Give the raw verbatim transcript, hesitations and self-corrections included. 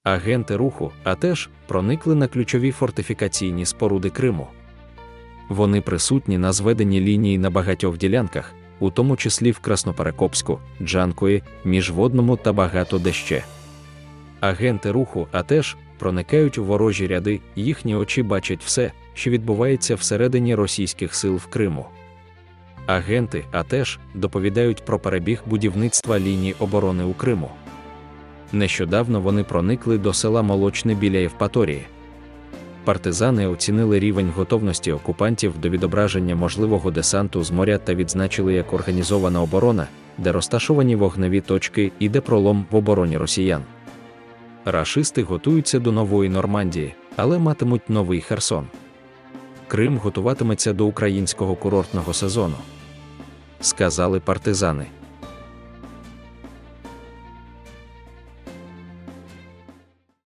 Агенти руху А Те Ж проникли на ключові фортифікаційні споруди Криму. Вони присутні на зведенні лінії на багатьох ділянках, у тому числі в Красноперекопську, Джанкої, Міжводному та багато де ще. Агенти руху А Те Ж проникають у ворожі ряди, їхні очі бачать все, що відбувається всередині російських сил в Криму. Агенти А Те Ж доповідають про перебіг будівництва лінії оборони у Криму. Нещодавно вони проникли до села Молочне біля Євпаторії. Партизани оцінили рівень готовності окупантів до відображення можливого десанту з моря та відзначили як організована оборона, де розташовані вогневі точки і де пролом в обороні росіян. Рашисти готуються до нової Нормандії, але матимуть новий Херсон. Крим готуватиметься до українського курортного сезону, сказали партизани.